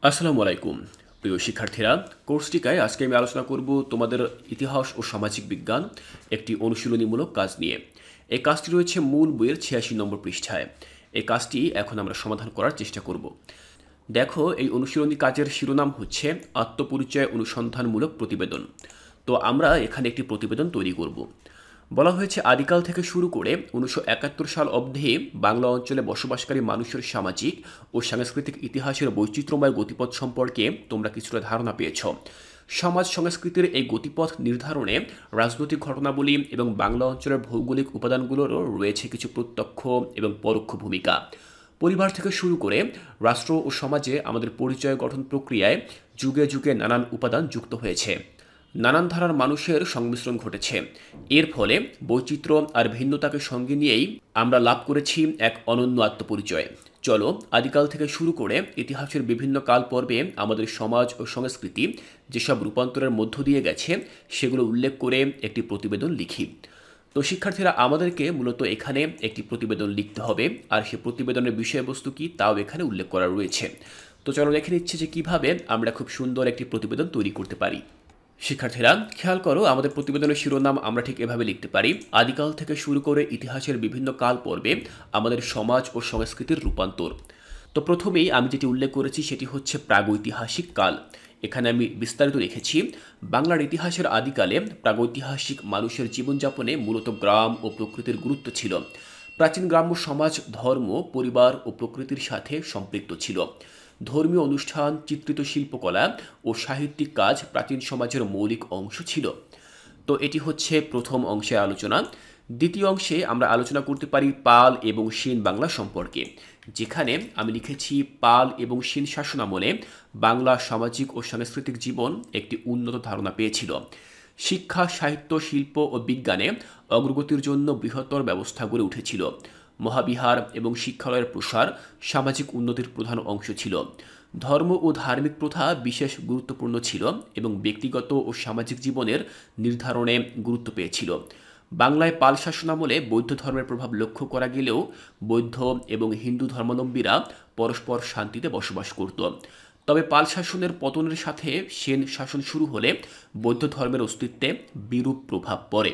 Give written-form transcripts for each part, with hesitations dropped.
আসসালামু আলাইকুম প্রিয় শিক্ষার্থীরা। কোর্সটিকায় আজকে আমি আলোচনা করব তোমাদের ইতিহাস ও সামাজিক বিজ্ঞান একটি অনুশীলনীমূলক কাজ নিয়ে। এই কাজটি রয়েছে মূল বইয়ের ৮৬ নম্বর পৃষ্ঠায়। এই কাজটি এখন আমরা সমাধান করার চেষ্টা করব। দেখো, এই অনুশীলনী কাজের শিরোনাম হচ্ছে আত্মপরিচয় অনুসন্ধানমূলক প্রতিবেদন। তো আমরা এখানে একটি প্রতিবেদন তৈরি করব। বলা হয়েছে, আদিকাল থেকে শুরু করে ১৯৭১ সাল অবধি বাংলা অঞ্চলে বসবাসকারী মানুষের সামাজিক ও সাংস্কৃতিক ইতিহাসের বৈচিত্র্যময় গতিপথ সম্পর্কে তোমরা কিছুটা ধারণা পেয়েছ। সমাজ সংস্কৃতির এই গতিপথ নির্ধারণে রাজনৈতিক ঘটনাবলী এবং বাংলা অঞ্চলের ভৌগোলিক উপাদানগুলোরও রয়েছে কিছু প্রত্যক্ষ এবং পরোক্ষ ভূমিকা। পরিবার থেকে শুরু করে রাষ্ট্র ও সমাজে আমাদের পরিচয় গঠন প্রক্রিয়ায় যুগে যুগে নানান উপাদান যুক্ত হয়েছে। নানান ধারার মানুষের সংমিশ্রণ ঘটেছে। এর ফলে বৈচিত্র্য আর ভিন্নতাকে সঙ্গে নিয়েই আমরা লাভ করেছি এক অনন্য আত্মপরিচয়। চলো, আদিকাল থেকে শুরু করে ইতিহাসের বিভিন্ন কাল পর্বে আমাদের সমাজ ও সংস্কৃতি যেসব রূপান্তরের মধ্য দিয়ে গেছে সেগুলো উল্লেখ করে একটি প্রতিবেদন লিখি। তো শিক্ষার্থীরা, আমাদেরকে মূলত এখানে একটি প্রতিবেদন লিখতে হবে, আর সে প্রতিবেদনের বিষয়বস্তু কি তাও এখানে উল্লেখ করা রয়েছে। তো চলো দেখে নিচ্ছি যে কিভাবে আমরা খুব সুন্দর একটি প্রতিবেদন তৈরি করতে পারি। শিক্ষার্থীরা, খেয়াল করো, আমাদের প্রতিবেদনের শিরোনাম আমরা ঠিক এভাবে লিখতে পারি: আদিকাল থেকে শুরু করে ইতিহাসের বিভিন্ন কাল পর্বে আমাদের সমাজ ও সংস্কৃতির রূপান্তর। তো প্রথমেই আমি যেটি উল্লেখ করেছি সেটি হচ্ছে প্রাগৈতিহাসিক কাল। এখানে আমি বিস্তারিত লিখেছি, বাংলার ইতিহাসের আদিকালে প্রাগৈতিহাসিক মানুষের জীবনযাপনে মূলত গ্রাম ও প্রকৃতির গুরুত্ব ছিল। প্রাচীন গ্রাম্য সমাজ ধর্ম, পরিবার ও প্রকৃতির সাথে সম্পৃক্ত ছিল। ধর্মীয় অনুষ্ঠান, চিত্রিত শিল্পকলা ও সাহিত্যিক কাজ প্রাচীন সমাজের মৌলিক অংশ ছিল। তো এটি হচ্ছে প্রথম অংশের আলোচনা। দ্বিতীয় অংশে আমরা আলোচনা করতে পারি পাল এবং সেন বাংলা সম্পর্কে, যেখানে আমি লিখেছি, পাল এবং সেন শাসনামলে বাংলা সামাজিক ও সাংস্কৃতিক জীবন একটি উন্নত ধারণা পেয়েছিল। শিক্ষা, সাহিত্য, শিল্প ও বিজ্ঞানে অগ্রগতির জন্য বৃহত্তর ব্যবস্থা গড়ে উঠেছিল। মহাবিহার এবং শিক্ষালয়ের প্রসার সামাজিক উন্নতির প্রধান অংশ ছিল। ধর্ম ও ধার্মিক প্রথা বিশেষ গুরুত্বপূর্ণ ছিল এবং ব্যক্তিগত ও সামাজিক জীবনের নির্ধারণে গুরুত্ব পেয়েছিল। বাংলায় পাল শাসনামলে বৌদ্ধ ধর্মের প্রভাব লক্ষ্য করা গেলেও বৌদ্ধ এবং হিন্দু ধর্মাবলম্বীরা পরস্পর শান্তিতে বসবাস করত। তবে পাল শাসনের পতনের সাথে সেন শাসন শুরু হলে বৌদ্ধ ধর্মের অস্তিত্বে বিরূপ প্রভাব পড়ে।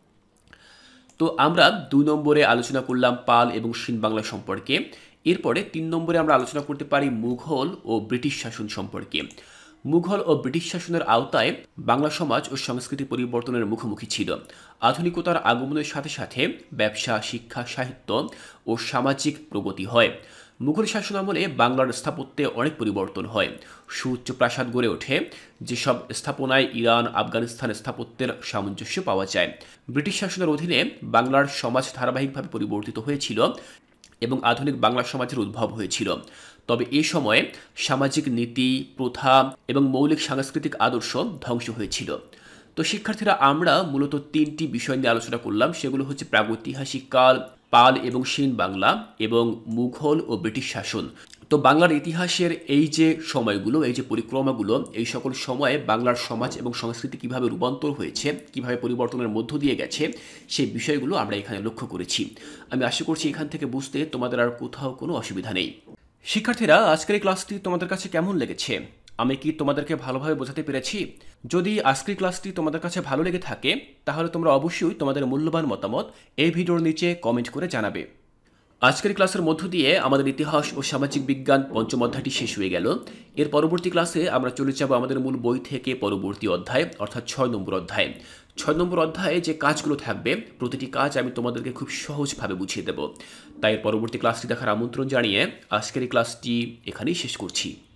তো আমরা ২ নম্বরে আলোচনা করলাম পাল এবং সেন বাংলা সম্পর্কে। এরপরে ৩ নম্বরে আমরা আলোচনা করতে পারি মুঘল ও ব্রিটিশ শাসন সম্পর্কে। মুঘল ও ব্রিটিশ শাসনের আওতায় বাংলা সমাজ ও সংস্কৃতি পরিবর্তনের মুখোমুখি ছিল। আধুনিকতার আগমনের সাথে সাথে ব্যবসা, শিক্ষা, সাহিত্য ও সামাজিক প্রগতি হয়। মুঘল শাসনামলে বাংলার স্থাপত্যে অনেক পরিবর্তন হয়। সুউচ্চ প্রাসাদ গড়ে ওঠে, যেসব স্থাপনায় ইরান, আফগানিস্তান স্থাপত্যের সামঞ্জস্য পাওয়া যায়। ব্রিটিশ শাসনের অধীনে বাংলার সমাজ ধারাবাহিকভাবে পরিবর্তিত হয়েছিল এবং আধুনিক বাংলা সমাজের উদ্ভব হয়েছিল। তবে এ সময়ে সামাজিক নীতি, প্রথা এবং মৌলিক সাংস্কৃতিক আদর্শ ধ্বংস হয়েছিল। তো শিক্ষার্থীরা, আমরা মূলত ৩টি বিষয় নিয়ে আলোচনা করলাম। সেগুলো হচ্ছে প্রাগৈতিহাসিক কাল, পাল এবং সেন বাংলা এবং মুঘল ও ব্রিটিশ শাসন। তো বাংলার ইতিহাসের এই যে সময়গুলো, এই যে পরিক্রমাগুলো, এই সকল সময়ে বাংলার সমাজ এবং সংস্কৃতি কিভাবে রূপান্তর হয়েছে, কিভাবে পরিবর্তনের মধ্য দিয়ে গেছে, সেই বিষয়গুলো আমরা এখানে লক্ষ্য করেছি। আমি আশা করছি এখান থেকে বুঝতে তোমাদের আর কোথাও কোনো অসুবিধা নেই। শিক্ষার্থীরা, আজকের এই ক্লাসটি তোমাদের কাছে কেমন লেগেছে? আমি কি তোমাদেরকে ভালোভাবে বোঝাতে পেরেছি? যদি আজকের ক্লাসটি তোমাদের কাছে ভালো লেগে থাকে, তাহলে তোমরা অবশ্যই তোমাদের মূল্যবান মতামত এই ভিডিওর নিচে কমেন্ট করে জানাবে। আজকের ক্লাসের মধ্য দিয়ে আমাদের ইতিহাস ও সামাজিক বিজ্ঞান পঞ্চম অধ্যায়টি শেষ হয়ে গেল। এর পরবর্তী ক্লাসে আমরা চলে যাব আমাদের মূল বই থেকে পরবর্তী অধ্যায়, অর্থাৎ ৬ নম্বর অধ্যায়। ৬ নম্বর অধ্যায়ে যে কাজগুলো থাকবে, প্রতিটি কাজ আমি তোমাদেরকে খুব সহজভাবে বুঝিয়ে দেব। তাই পরবর্তী ক্লাসটি দেখার আমন্ত্রণ জানিয়ে আজকের এই ক্লাসটি এখানেই শেষ করছি।